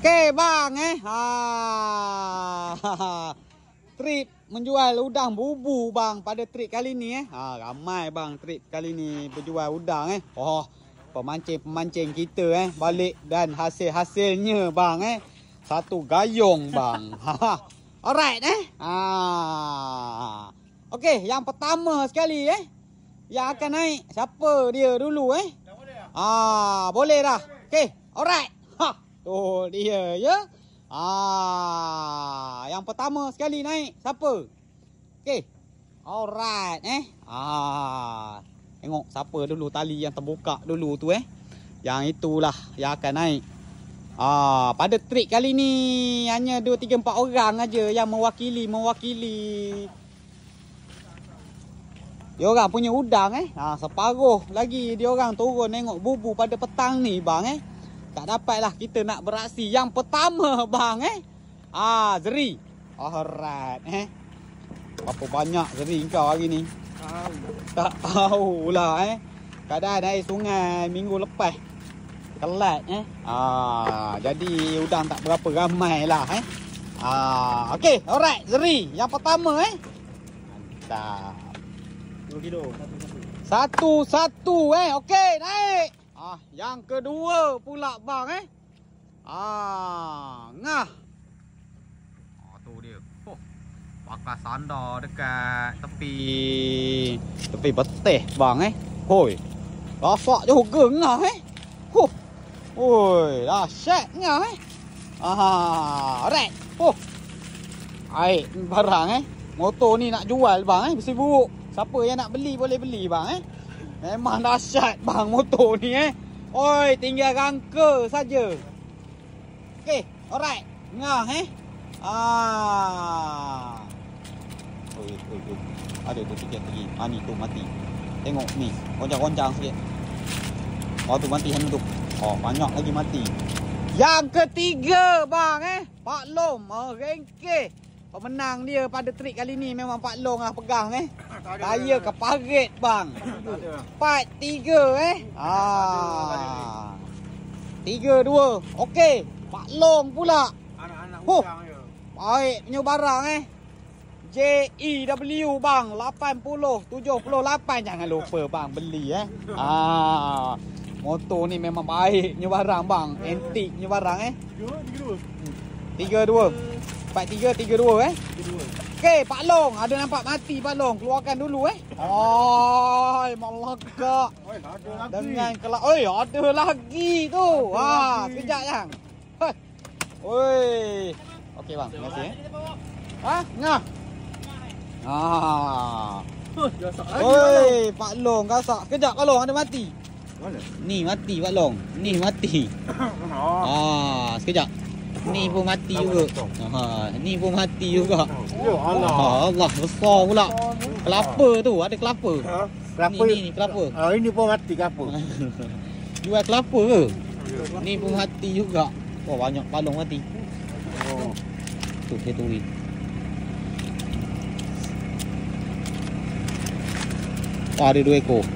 Okey bang trip menjual udang bubu bang pada trip kali ni ramai bang trip kali ni berjual udang pemancing-pemancing kita balik dan hasilnya bang satu gayung bang. Alright Okey, yang pertama sekali yang akan naik siapa dia dulu boleh dah. Okey, alright. Tu dia ya. Yang pertama sekali naik siapa? Okey. Alright tengok siapa dulu tali yang terbuka dulu tu Yang itulah yang akan naik. Pada trip kali ni hanya 2 3 4 orang aja yang mewakili. Diorang punya udang separuh lagi diorang turun tengok bubu pada petang ni bang Tak dapatlah kita nak beraksi. Yang pertama bang Zeri. Alright berapa banyak zeri kau hari ni? Tak tahulah Kadang naik sungai minggu lepas telat jadi udang tak berapa ramai lah okey, alright zeri. Yang pertama mantap. 2 kilo. Satu. Okey, naik. Yang kedua pula bang ngah. Tu dia. Pakai sandar dekat tepi betih bang Hoi. Rasak juga ngah Hoi, dahsyat ngah alright. Air barang motor ni nak jual bang besi buruk. Siapa yang nak beli boleh beli bang Memang dahsyat bang motor ni Oi, tinggal rangka saja. Okey, alright. Ngah Oi. Ada tu sikit lagi. Ni tu mati. Tengok ni, goncang-goncang sikit. Tu mati hand tu. Banyak lagi mati. Yang ketiga bang Pak Long Rengkeh. Pemenang dia pada trip kali ni memang Pak Long lah pegang Saya keparit bang. 4-3 3-2. Okey, Pak Long pula. Anak-anak udang je. Baik punya barang JEW bang 80-78. Jangan lupa bang beli motor ni memang baiknya barang bang. Antiknya barang 3-2. 4-3, 3-2 Okey, Pak Long. Ada nampak mati Pak Long. Keluarkan dulu melagak. Dengan kelak. Ada lagi tu. Sekejap yang. Okey bang, terima kasih ngah. Pak Long gasak. Kejap Pak Long ada mati. Mana? Ni mati Pak Long. Ni mati. Sekejap. Ni pun mati juga. Ni pun mati juga. Ya Allah. Allah, besar pula. Kelapa tu, ada kelapa. Kelapa ni kelapa. Ini pun mati kelapa. Jual kelapa ke? Ni pun mati juga. Banyak palung mati. Tu dia turi. Ada 2 ekor.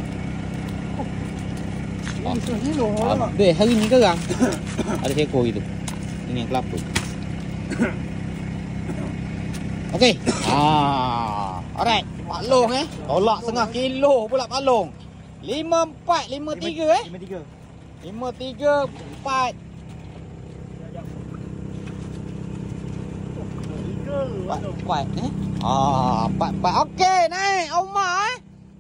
Habis hari ni kerang. Ada seekor gitu. Ini yang kelapa. Okey. Alright. Pak Long tolak setengah kilo pula Pak Long. 54, 53 53, 4. 4. Okey, naik Omar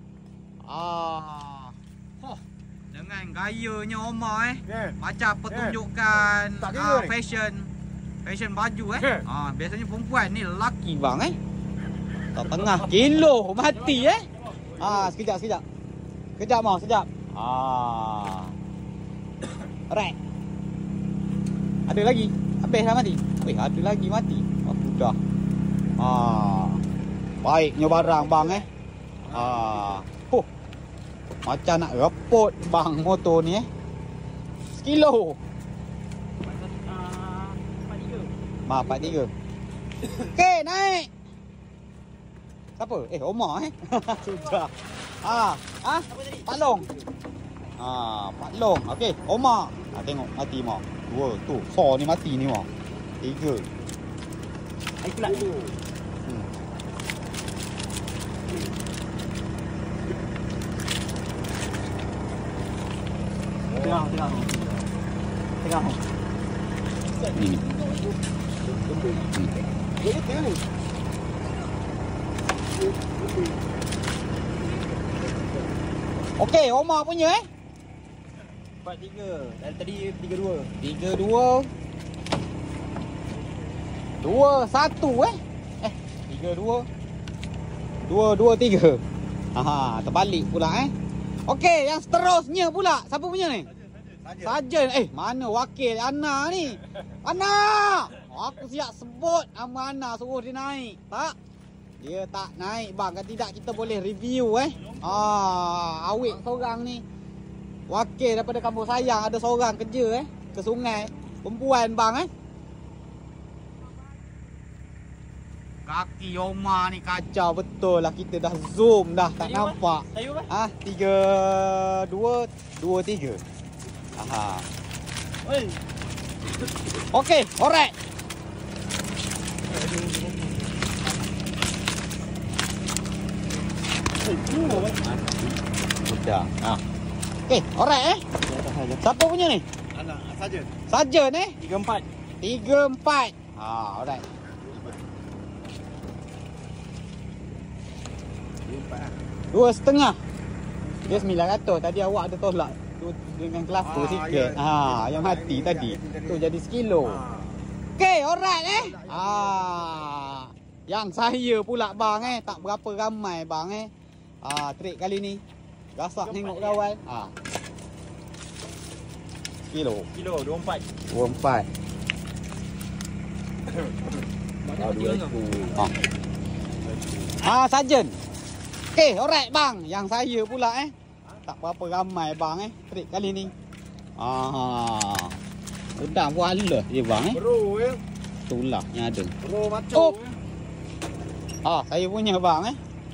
dengan gayanya Omar macam pertunjukan fashion baju biasanya perempuan ni lelaki bang tak tengah kilo mati sekejap mau sekejap alright. Ada lagi habis dah mati. Ada lagi mati. Sudah baiknya barang bang macam nak repot bang motor ni sekilo. 43. Okey, naik. Siapa? Omar Sudah. Pak Long. Pak Long. Okey, Omar. Tengok mati mak. 2 tu. So ni mati ni mak. 3. Air kelat ni. Tengah. Ni. Jadi tengok ni. Okey, Omar punya 4-3. Dan tadi 3-2. 3-2. 2-1 3-2. 2-2-3. Terbalik pula Okey, yang seterusnya pula. Siapa punya ni? Sajen. Mana wakil Ana ni? Ana! Aku siap sebut nama Ana suruh dia naik. Tak? Dia tak naik bang. Kalau tidak kita boleh review awik seorang ni. Wakil daripada kampung sayang ada seorang kerja ke sungai. Perempuan bang Kaki Omar ni kacau betul lah. Kita dah zoom dah tak nampak. Tayu apa? 3-2, 2-3. Oi. Okey, alright. Sudah. Okey, alright Siapa punya ni? Anak saja. Sajen 3-4. 3-4. Alright. 2,5. Dia 900. Tadi awak ada tolak dengan kelapa sikit. Yang mati tadi. Tu jadi sekilo. Okey, alright Yang saya pula bang tak berapa ramai bang trik kali ni. Gasak tengok kawan. Kilo 24. 24. Sajen. Okey, alright bang. Yang saya pula tak berapa ramai bang trik kali ni. Udang pun ala je bang Bro Itulah yang ada. Bro macam. Saya punya bang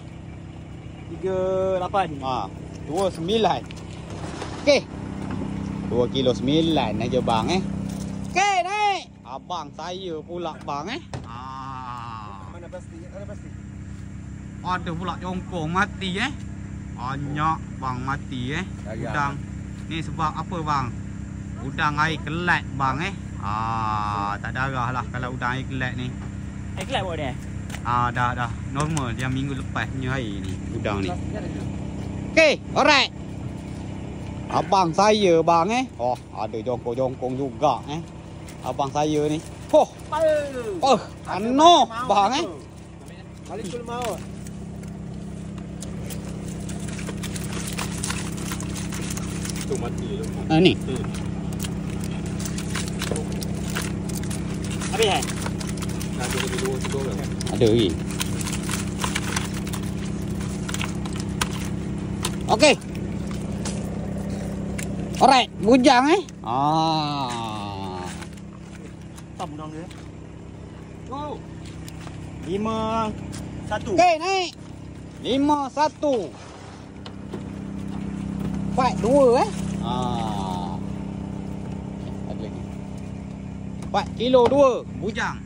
3-8. 29. Okey. 2 kilo 9 aja bang Okey, naik. Abang saya pula bang Mana plastik? Ada plastik. Ada pula jongkong mati Banyak bang mati Udang. Ni sebab apa bang? Udang air kelat bang tak darah lah kalau udang air kelat ni. Air kelat buat dia? Dah normal. Yang minggu lepas punya air ni udang ni. Okey, alright. Abang saya bang ada jongkong-jongkong juga abang saya ni. Ano bang Malikul maut. Tu mati tu. Ni. Habis Ada dua ke? Ada lagi. Okey. Alright, bujang Tak budang dia. Go. 5-1. Okey, naik. 5-1. Fight 2 Ada lagi. 4 kilo 2 bujang.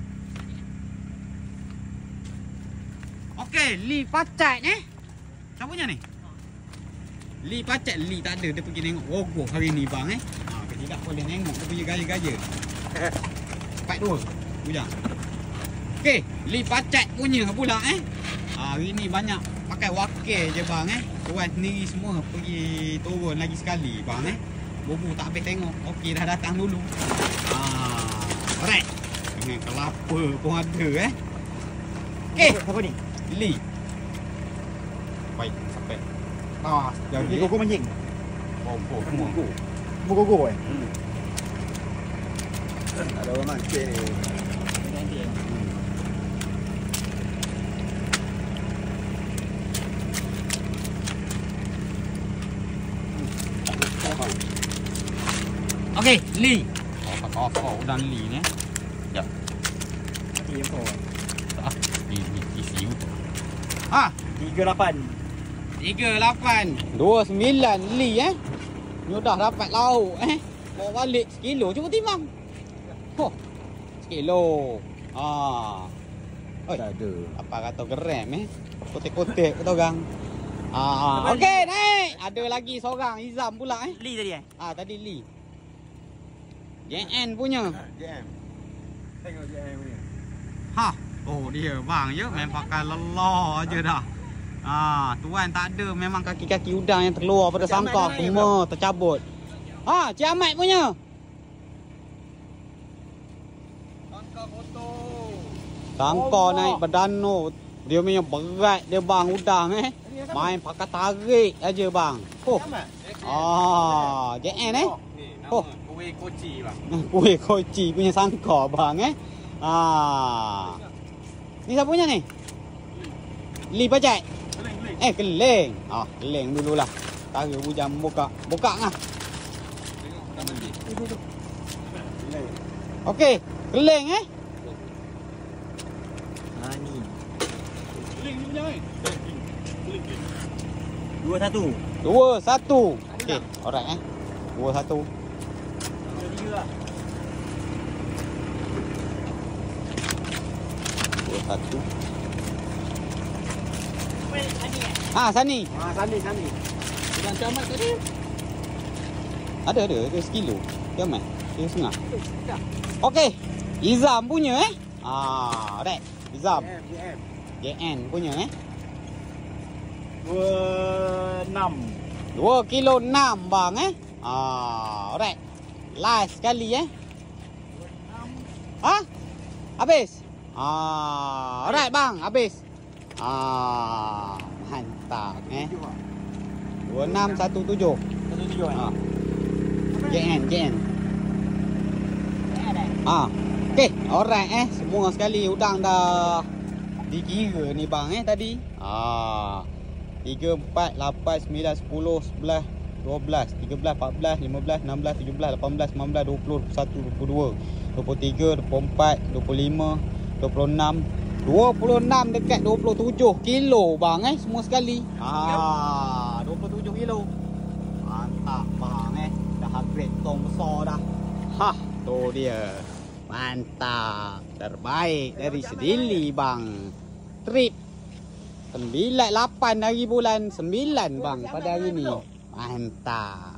Okey, Li pacat Siapa punya ni? Li pacat. Li tak ada. Dia pergi tengok rogoh hari ni bang Kita tak boleh tengok dia punya gaya-gaya. 4-2 bujang. Okey, Li pacat punya pula hari ni banyak pakai wakil je bang Tuan sendiri semua pergi turun lagi sekali bang Bobo tak habis tengok. Okey, dah datang dulu. Alright. Dengan kelapa pun ada Okey, Siapa ni? Li. Baik, sampai. Ni gogo mancing. Semua. Gogo Ada orang mancing ni. Okey, Li. Udang Li ni. Jap. Ni apa? Ni isi. 3-8. 38 29 Li ni dah dapat lauk Bawa balik sekilo cuba timbang. Oh. Sekilo. Oi. Tak ada. Apa kata gram Kotek-kotek kata orang. Okey naik. Ada lagi seorang Izam pula Li tadi tadi Li. JN punya. JM. Tengok JM punya. Oh dia bang ya main pakai lelah aja dah. Tuan tak ada memang kaki-kaki udang yang terkeluar pada sangkar semua tercabut. Cik Ahmad punya. Sangkar kotor. Sangkar naik berdano. Dia punya berat dia bang udang Main pakai tarik aja bang. JN Ni nama Oh. kuih koci bang. Kuih koci punya sangkar bang Ni siapa punya ni? Li Pajak. Keling. Keling dululah. Tarik bujang buka. Buka ngah. Tengok nama ni. Okey, keling Ni. Keling ni punya ni. 2-1. 2-1. Okey, alright 2-1. 3 lah. 2-1. Sani. Sani. Bukan camat tadi. Ada sekilo. Jamat. Dia setengah. Okey. Izam punya alright. Izam. JM. JN punya 2-6. 2 kilo 6 bang alright. Last sekali Habis. Alright bang, habis. Mantap 2617. 1-7 JN. Okey, alright semua sekali udang dah dikira ni bang tadi. 3, 4, 8, 9, 10, 11, 12, 13, 14, 15, 16, 17, 18, 19, 20, 21, 22, 23, 24, 25, 26, 26 dekat 27 kilo bang semua sekali. 27 kilo. Mantap bang dah upgrade tong besar dah. Tu dia. Mantap. Terbaik dari Sedili bang. Trip 9-8 hari bulan 9 bang pada hari ni. Mantap.